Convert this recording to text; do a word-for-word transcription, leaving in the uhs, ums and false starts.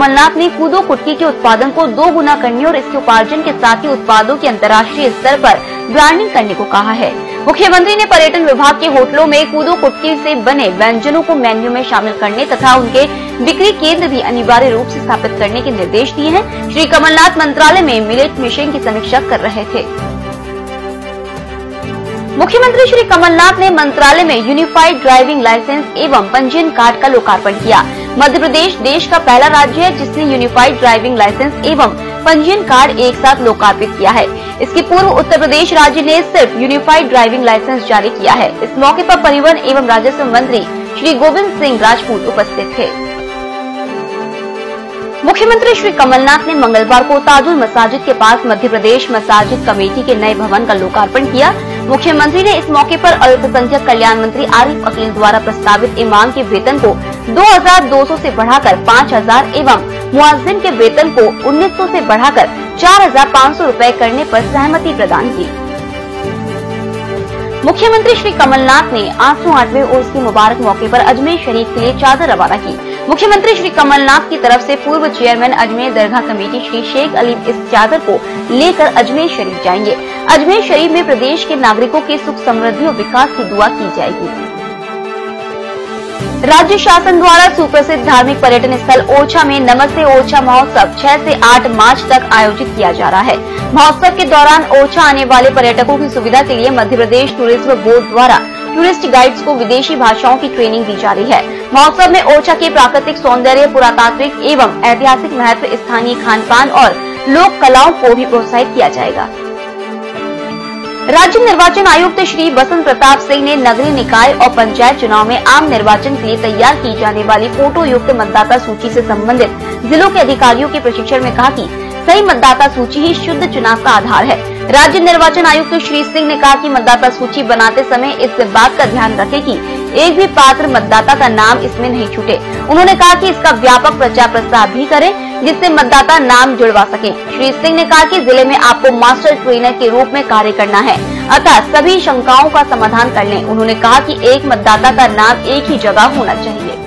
कमलनाथ ने कूदो कुटकी के उत्पादन को दो गुना करने और इसके उपार्जन के साथ ही उत्पादों की अंतर्राष्ट्रीय स्तर पर ब्रांडिंग करने को कहा है। मुख्यमंत्री ने पर्यटन विभाग के होटलों में कूदो कुटकी से बने व्यंजनों को मेन्यू में शामिल करने तथा उनके बिक्री केंद्र भी अनिवार्य रूप से स्थापित करने के निर्देश दिए हैं। श्री कमलनाथ मंत्रालय में मिलेट मिशन की समीक्षा कर रहे थे। मुख्यमंत्री श्री कमलनाथ ने मंत्रालय में यूनिफाइड ड्राइविंग लाइसेंस एवं पंजीयन कार्ड का लोकार्पण किया। मध्य प्रदेश देश का पहला राज्य है जिसने यूनिफाइड ड्राइविंग लाइसेंस एवं पंजीयन कार्ड एक साथ लोकार्पित किया है। इसके पूर्व उत्तर प्रदेश राज्य ने सिर्फ यूनिफाइड ड्राइविंग लाइसेंस जारी किया है। इस मौके पर परिवहन एवं राजस्व मंत्री श्री गोविंद सिंह राजपूत उपस्थित थे। मुख्यमंत्री श्री कमलनाथ ने मंगलवार को ताजुल मसाजिद के पास मध्य प्रदेश मसाजिद कमेटी के नए भवन का लोकार्पण किया। मुख्यमंत्री ने इस मौके पर अल्पसंख्यक कल्याण मंत्री आरिफ अकील द्वारा प्रस्तावित इमाम के वेतन को दो हजार दो सौ से बढ़ाकर पाँच हजार एवं मुअज्जिन के वेतन को उन्नीस सौ से बढ़ाकर चार हजार पाँच सौ रूपए करने पर सहमति प्रदान की। मुख्यमंत्री श्री कमलनाथ ने आठ सौ आठवें उर्स की मुबारक मौके पर अजमेर शरीफ के लिए चादर रवाना की। मुख्यमंत्री श्री कमलनाथ की तरफ से पूर्व चेयरमैन अजमेर दरगाह कमेटी श्री शेख अली इस चादर को लेकर अजमेर शरीफ जाएंगे। अजमेर शरीफ में प्रदेश के नागरिकों के सुख समृद्धि और विकास की दुआ की जाएगी। राज्य शासन द्वारा सुप्रसिद्ध धार्मिक पर्यटन स्थल ओरछा में नमस्ते ओरछा महोत्सव छह से आठ मार्च तक आयोजित किया जा रहा है। महोत्सव के दौरान ओरछा आने वाले पर्यटकों की सुविधा के लिए मध्य प्रदेश टूरिज्म बोर्ड द्वारा टूरिस्ट गाइड्स को विदेशी भाषाओं की ट्रेनिंग दी जा रही है। महोत्सव में ओरछा के प्राकृतिक सौंदर्य, पुरातात्विक एवं ऐतिहासिक महत्व, स्थानीय खान पान और लोक कलाओं को भी प्रोत्साहित किया जाएगा। राज्य निर्वाचन आयुक्त श्री बसंत प्रताप सिंह ने नगरीय निकाय और पंचायत चुनाव में आम निर्वाचन के लिए तैयार की जाने वाली फोटो युक्त मतदाता सूची से संबंधित जिलों के अधिकारियों के प्रशिक्षण में कहा कि सही मतदाता सूची ही शुद्ध चुनाव का आधार है। राज्य निर्वाचन आयुक्त श्री सिंह ने कहा कि मतदाता सूची बनाते समय इस बात का ध्यान रखें कि एक भी पात्र मतदाता का नाम इसमें नहीं छूटे। उन्होंने कहा कि इसका व्यापक प्रचार प्रसार भी करें जिससे मतदाता नाम जुड़वा सके। श्री सिंह ने कहा कि जिले में आपको मास्टर ट्रेनर के रूप में कार्य करना है, अतः सभी शंकाओं का समाधान कर लें। उन्होंने कहा कि एक मतदाता का नाम एक ही जगह होना चाहिए।